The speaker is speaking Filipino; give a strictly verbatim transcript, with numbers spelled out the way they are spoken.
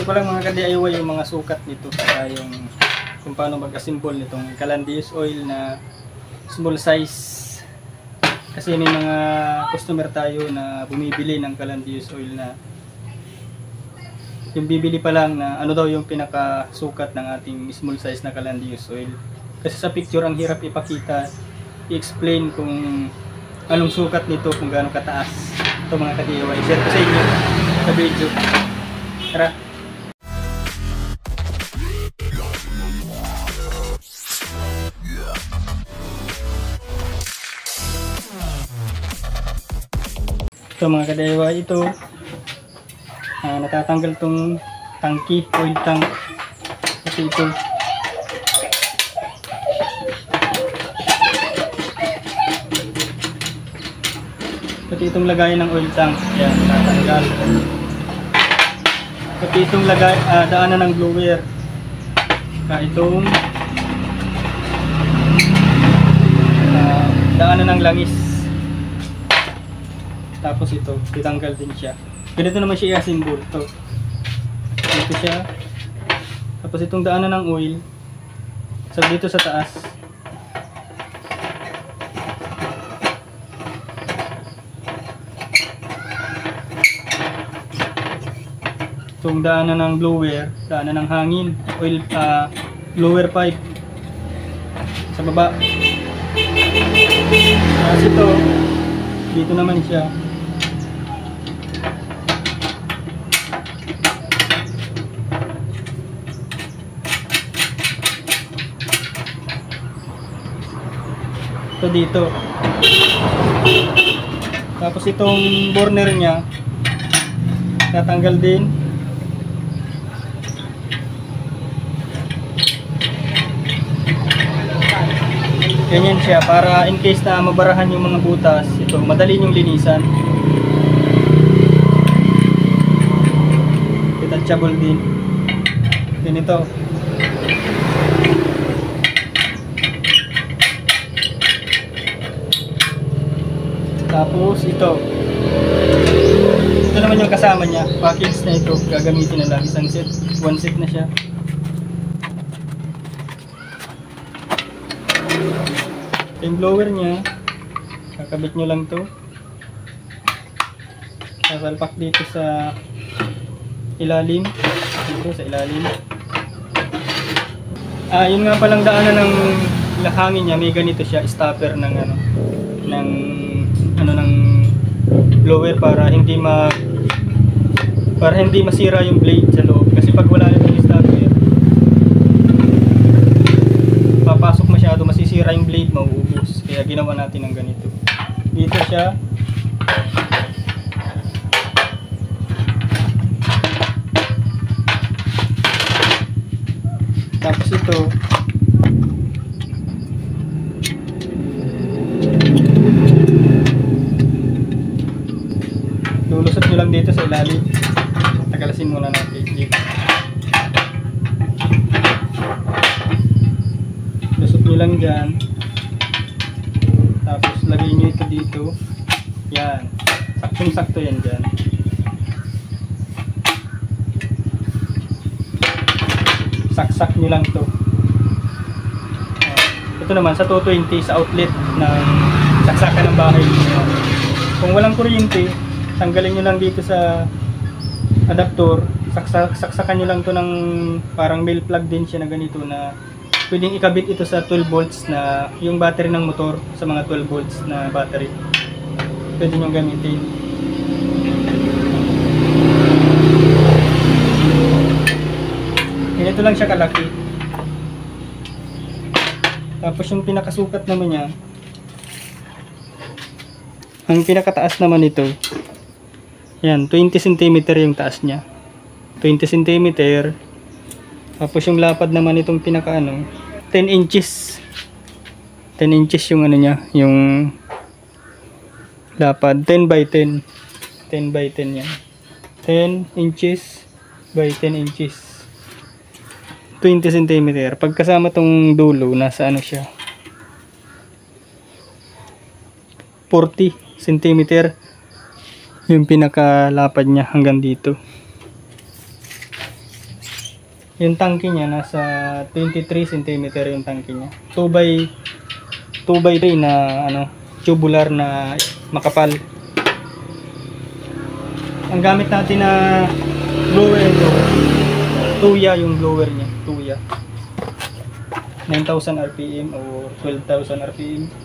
ko lang mga ka-D I Y yung mga sukat nito saka yung kung paano mag-assemble nitong Calandius oil na small size. Kasi may mga customer tayo na bumibili ng Calandius oil na yung bibili pa lang na ano daw yung pinakasukat ng ating small size na Calandius oil. Kasi sa picture ang hirap ipakita, i-explain kung anong sukat nito, kung gaano kataas. Ito mga ka-D I Y, share ko sa inyo sa video. Tara! Ito mga ka-D I Y, ito uh, natatanggal tong tangki, oil tank. Ito ito pati itong lagayan ng oil tank, yan, natatanggal. Pati itong lagay, uh, daanan ng blower, uh, itong uh, daanan ng langis. Tapos ito, ditanggal din siya. Ganito naman siya i-assemble. Ito. Ito siya. Tapos itong daanan ng oil. So dito sa taas. Itong daanan ng blower, daanan ng hangin, oil, uh, blower pipe. Sa baba. Tapos ito, dito naman siya. Ito dito. Tapos itong burner niya tatanggal din. Ganyan siya para in case na mabarahan yung mga butas, ito madali yung linisan. Detachable din. Ganito. Tapos ito. Ito naman yung kasama niya. Package na ito. Gagamitin na lang. Isang set. One set na siya. Yung blower niya. Kakabit nyo lang to. Sasalpak dito sa ilalim. Dito sa ilalim. Ah, yun nga palang daanan ng hangin niya. May ganito siya. Stopper ng ano. ng ano ng blower para hindi ma para hindi masira yung blade sa loob, kasi pag wala yung stopper papasok masyado, masisira yung blade, mauubos. Kaya ginawa natin ng ganito. Dito siya. Tapos ito lulusot nyo lang dito sa ilalim. Tagalasin muna natin dito. Lusot nyo lang dyan. Tapos lagay nyo ito dito. Yan. Saktong sakto yan dyan. Saksak nyo lang to. Ito naman sa two twenty sa outlet ng saksakan ng bahay. Kung walang kuryente, tanggalin nyo lang dito sa adapter, saksak, saksakan nyo lang to ng parang male plug din siya na ganito na pwedeng ikabit ito sa twelve volts na yung battery ng motor, sa mga twelve volts na battery. Pwede nyo gamitin. Ganito lang siya kalaki. Tapos yung pinakasukat naman niya, ang pinakataas naman ito, yan, twenty centimeter yung taas niya. twenty centimeter. Tapos yung lapad naman itong pinaka ano, ten inches. ten inches yung ano niya, yung lapad. ten by ten. ten by ten yan. ten inches by ten inches. twenty centimeter. Pagkasama tong dulo, nasa ano siya, forty centimeter. Yung pinakalapad niya hanggang dito. Yung tangke niya nasa twenty-three centimeter yung tangke niya. two by two by three na ano, tubular na makapal. Ang gamit natin na blower ito, Tuya yung blower niya, Tuya. nine thousand R P M o twelve thousand R P M.